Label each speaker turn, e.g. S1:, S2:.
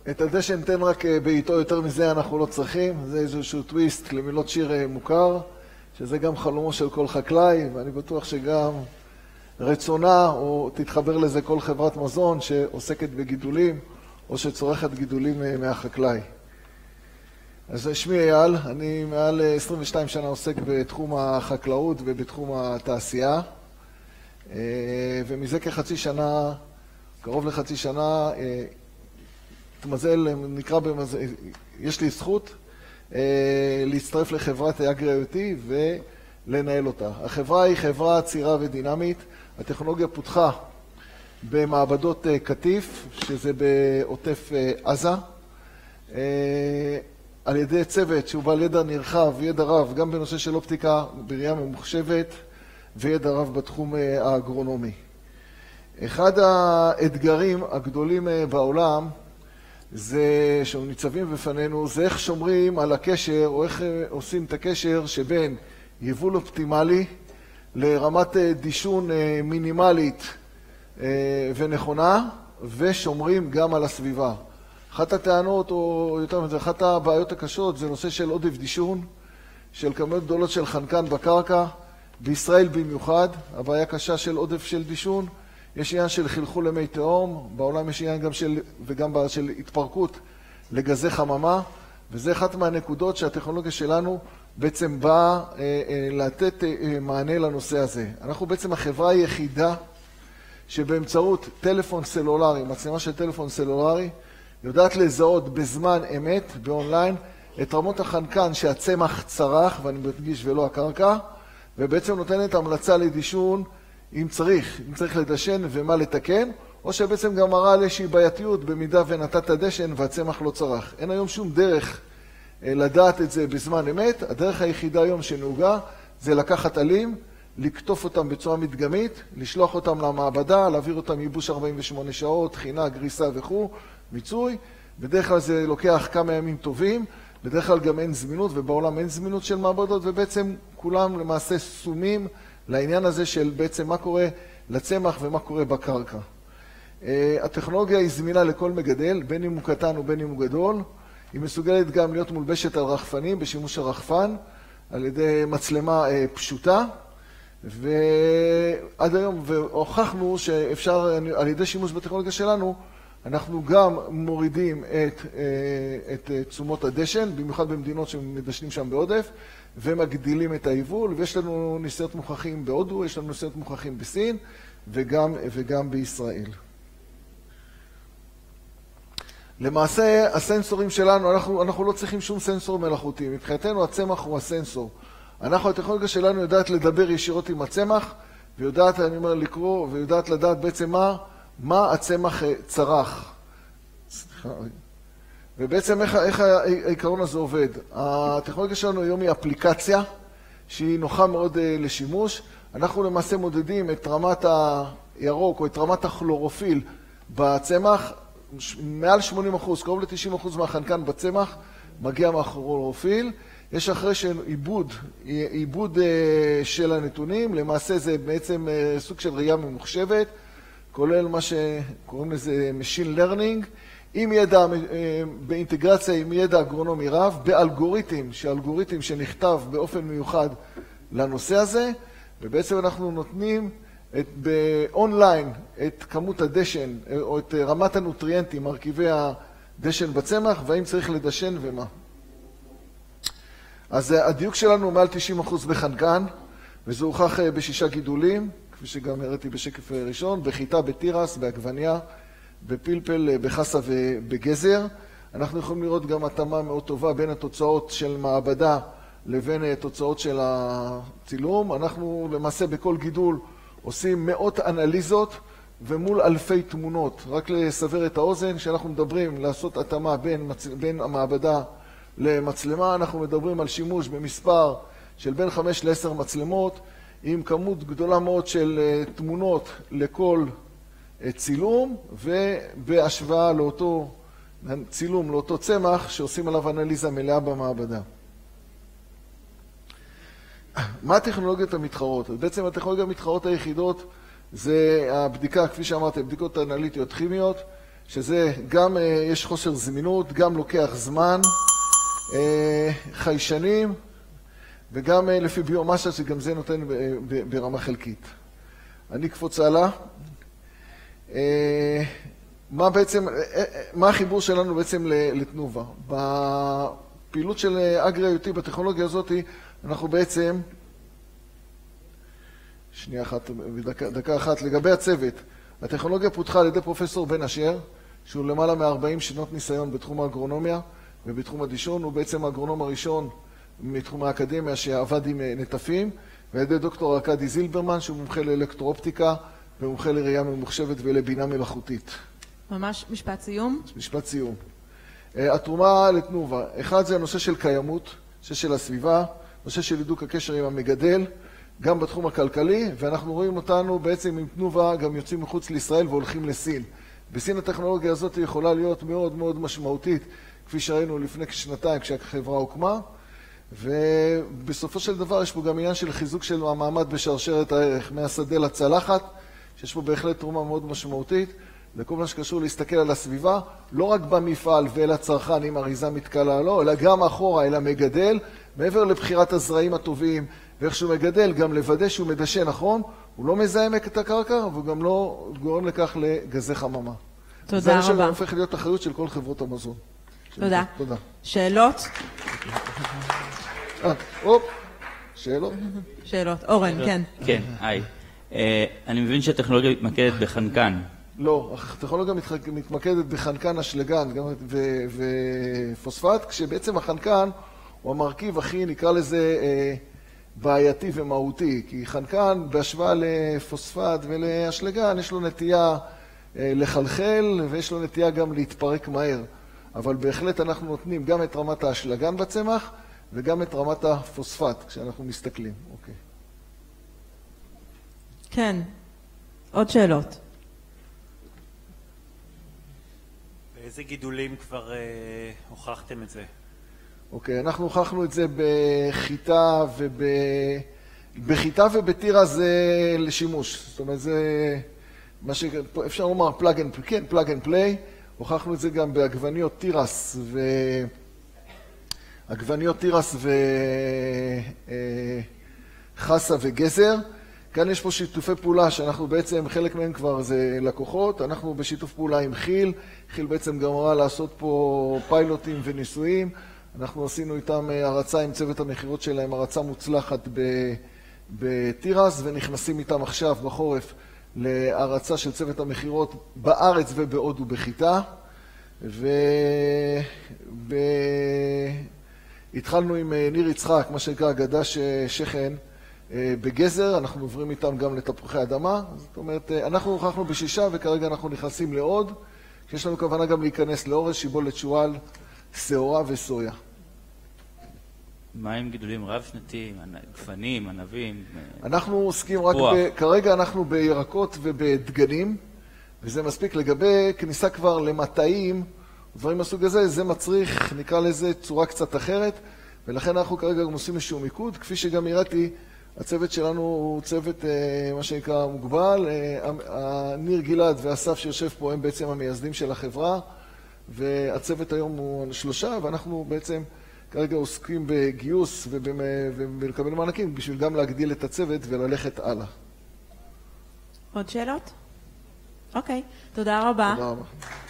S1: את הדשן תן רק בעיתו, יותר מזה אנחנו לא צריכים. זה איזשהו טוויסט למילות שיר מוכר, שזה גם חלומו של כל חקלאי, ואני בטוח שגם רצונה, או תתחבר לזה כל חברת מזון שעוסקת בגידולים, או שצורכת גידולים מהחקלאי. אז שמי אייל, אני מעל 22 שנה עוסק בתחום החקלאות ובתחום התעשייה, ומזה כחצי שנה, קרוב לחצי שנה, יש לי זכות להצטרף לחברת Agri-IoT ולנהל אותה. החברה היא חברה צעירה ודינמית. הטכנולוגיה פותחה במעבדות קטיף, שזה בעוטף עזה, על ידי צוות שהוא בעל ידע נרחב וידע רב, גם בנושא של אופטיקה בראייה ממוחשבת, וידע רב בתחום האגרונומי. אחד האתגרים הגדולים בעולם, זה שניצבים בפנינו, זה איך שומרים על הקשר, או איך עושים את הקשר שבין יבול אופטימלי לרמת דישון מינימלית ונכונה, ושומרים גם על הסביבה. אחת הטענות, או יותר מזה, אחת הבעיות הקשות, זה נושא של עודף דישון, של כמויות גדולות של חנקן בקרקע, בישראל במיוחד, הבעיה קשה של עודף של דישון, יש עניין של חלחול למי תהום, בעולם יש עניין גם וגם בעיה של התפרקות לגזי חממה, וזה אחת מהנקודות שהטכנולוגיה שלנו בעצם באה לתת מענה לנושא הזה. אנחנו בעצם החברה היחידה שבאמצעות טלפון סלולרי, מצלמה של טלפון סלולרי, יודעת לזהות בזמן אמת, באונליין, את רמות החנקן שהצמח צרח, ואני מדגיש ולא הקרקע, ובעצם נותנת המלצה לדישון אם צריך לדשן ומה לתקן, או שבעצם גם מראה על איזושהי בעייתיות במידה ונתת דשן והצמח לא צרח. אין היום שום דרך לדעת את זה בזמן אמת. הדרך היחידה היום שנהוגה זה לקחת עלים, לקטוף אותם בצורה מדגמית, לשלוח אותם למעבדה, להעביר אותם ייבוש 48 שעות, חינה, גריסה וכו', מיצוי. בדרך כלל זה לוקח כמה ימים טובים, בדרך כלל גם אין זמינות, ובעולם אין זמינות של מעבדות, ובעצם כולם למעשה סומים לעניין הזה של בעצם מה קורה לצמח ומה קורה בקרקע. הטכנולוגיה היא זמינה לכל מגדל, בין אם הוא קטן ובין אם הוא גדול. היא מסוגלת גם להיות מולבשת על רחפנים, בשימוש הרחפן, על ידי מצלמה פשוטה. ועד היום, והוכחנו שאפשר, על ידי שימוש בטכנולוגיה שלנו, אנחנו גם מורידים את תשומות הדשן, במיוחד במדינות שמדשנים שם בעודף, ומגדילים את היבול, ויש לנו ניסיונות מוכחים בהודו, יש לנו ניסיונות מוכחים בסין, וגם בישראל. למעשה, הסנסורים שלנו, אנחנו לא צריכים שום סנסור מלאכותי. מבחינתנו, הצמח הוא הסנסור. הטכנולוגיה שלנו יודעת לדבר ישירות עם הצמח, ויודעת, אני אומר, לקרוא, ויודעת לדעת בעצם מה הצמח צרח. ובעצם איך העיקרון הזה עובד? הטכנולוגיה שלנו היום היא אפליקציה שהיא נוחה מאוד לשימוש. אנחנו למעשה מודדים את רמת הירוק או את רמת הכלורופיל בצמח, מעל 80%, קרוב ל-90% מהחנקן בצמח מגיע מהכלורופיל. יש אחרי עיבוד של הנתונים, למעשה זה בעצם סוג של ראייה ממוחשבת, כולל מה שקוראים לזה Machine Learning, עם ידע, באינטגרציה עם ידע אגרונומי רב, באלגוריתם שנכתב באופן מיוחד לנושא הזה, ובעצם אנחנו נותנים באונליין את כמות הדשן, או את רמת הנוטריאנטים, מרכיבי הדשן בצמח, והאם צריך לדשן ומה. אז הדיוק שלנו מעל 90% בחנקן, וזה הוכח ב6 גידולים, כפי שגם הראיתי בשקף ראשון, בחיטה, בתירס, בעגבניה, בפלפל, בחסה ובגזר. אנחנו יכולים לראות גם התאמה מאוד טובה בין התוצאות של מעבדה לבין תוצאות של הצילום. אנחנו למעשה בכל גידול עושים מאות אנליזות ומול אלפי תמונות. רק לסבר את האוזן, כשאנחנו מדברים לעשות התאמה בין המעבדה למצלמה, אנחנו מדברים על שימוש במספר של בין 5 ל-10 מצלמות, עם כמות גדולה מאוד של תמונות לכל צילום, ובהשוואה לאותו צילום, לאותו צמח, שעושים עליו אנליזה מלאה במעבדה. מה הטכנולוגיות המתחרות? בעצם הטכנולוגיות המתחרות היחידות זה הבדיקה, כפי שאמרתי, בדיקות אנליטיות כימיות, שזה גם יש חוסר זמינות, גם לוקח זמן, חיישנים, וגם לפי ביומסה שגם זה נותן ברמה חלקית. אני קפוץ הלאה. מה החיבור שלנו בעצם לתנובה? בפעילות של אגרי-IoT בטכנולוגיה הזאת, אנחנו בעצם, שנייה אחת, דקה אחת, לגבי הצוות. הטכנולוגיה פותחה על ידי פרופסור בן אשר, שהוא למעלה מ-40 שנות ניסיון בתחום האגרונומיה ובתחום הדישון. הוא בעצם האגרונום הראשון מתחום האקדמיה שעבד עם נטפים, ועל ידי דוקטור ארכדי זילברמן, שהוא מומחה לאלקטרואופטיקה ומומחה לראייה ממוחשבת ולבינה מלאכותית.
S2: ממש משפט סיום.
S1: משפט סיום. התרומה לתנובה. אחד זה הנושא של קיימות, נושא של הסביבה, נושא של הידוק הקשר עם המגדל, גם בתחום הכלכלי, ואנחנו רואים אותנו בעצם עם תנובה גם יוצאים מחוץ לישראל והולכים לסין. בסין הטכנולוגיה הזאת יכולה להיות מאוד מאוד משמעותית, כפי שראינו לפני כשנתיים כשהחברה הוקמה, ובסופו של דבר יש פה גם עניין של חיזוק של המעמד בשרשרת הערך, מהשדה לצלחת, שיש פה בהחלט תרומה מאוד משמעותית, לכל מה שקשור להסתכל על הסביבה, לא רק במפעל ואל הצרכן אם אריזה מתקלה לא, אלא גם אחורה אל המגדל, מעבר לבחירת הזרעים הטובים, ואיך שהוא מגדל, גם לוודא שהוא מדשא נכון, הוא לא מזהם את הקרקע, והוא גם לא גורם לכך לגזי חממה.
S2: תודה רבה.
S1: זה נשאר הופך להיות אחריות של כל חברות המזון.
S2: תודה.
S1: תודה.
S2: שאלות?
S1: שאלות?
S2: שאלות. אורן, כן.
S3: כן, היי. אני מבין שהטכנולוגיה מתמקדת בחנקן.
S1: לא, הטכנולוגיה מתמקדת בחנקן אשלגן ופוספט, כשבעצם החנקן הוא המרכיב הכי, נקרא לזה, בעייתי ומהותי, כי חנקן בהשוואה לפוספט ולאשלגן יש לו נטייה לחלחל ויש לו נטייה גם להתפרק מהר, אבל בהחלט אנחנו נותנים גם את רמת האשלגן בצמח וגם את רמת הפוספט כשאנחנו מסתכלים. אוקיי.
S2: כן, עוד שאלות.
S4: באיזה גידולים כבר הוכחתם את זה?
S1: אוקיי, אנחנו הוכחנו את זה בחיטה ובתירה זה לשימוש. זאת אומרת, זה מה שאפשר לומר פלאג אנד פליי. הוכחנו את זה גם בעגבניות תירס וחסה וגזר. כאן יש פה שיתופי פעולה שאנחנו בעצם, חלק מהם כבר זה לקוחות. אנחנו בשיתוף פעולה עם חיל. חיל בעצם גמרה לעשות פה פיילוטים וניסויים. אנחנו עשינו איתם הרצה עם צוות המחירות שלהם, הרצה מוצלחת בתירס, ונכנסים איתם עכשיו בחורף להרצה של צוות המחירות בארץ ובהודו בחיטה. והתחלנו עם ניר יצחק, מה שנקרא גדש שכן, בגזר. אנחנו עוברים איתם גם לתפוחי אדמה. זאת אומרת, אנחנו הוכחנו בשישה וכרגע אנחנו נכנסים לעוד, שיש לנו כוונה גם להיכנס לאורז, שיבולת שועל, שעורה וסויה.
S3: מה עם גידולים רב-שנתיים, גפנים, ענבים?
S1: אנחנו עוסקים רק כרגע אנחנו בירקות ובדגנים, וזה מספיק. לגבי כניסה כבר למטעים, דברים מהסוג הזה, זה מצריך, נקרא לזה, צורה קצת אחרת, ולכן אנחנו כרגע גם עושים איזשהו מיקוד. כפי שגם הראיתי, הצוות שלנו הוא צוות, מה שנקרא, מוגבל. ניר גלעד ואסף שיושב פה הם בעצם המייסדים של החברה, והצוות היום הוא 3, ואנחנו בעצם כרגע עוסקים בגיוס ובלקבל מענקים בשביל גם להגדיל את הצוות וללכת הלאה.
S2: עוד שאלות? אוקיי, תודה רבה.
S1: תודה רבה.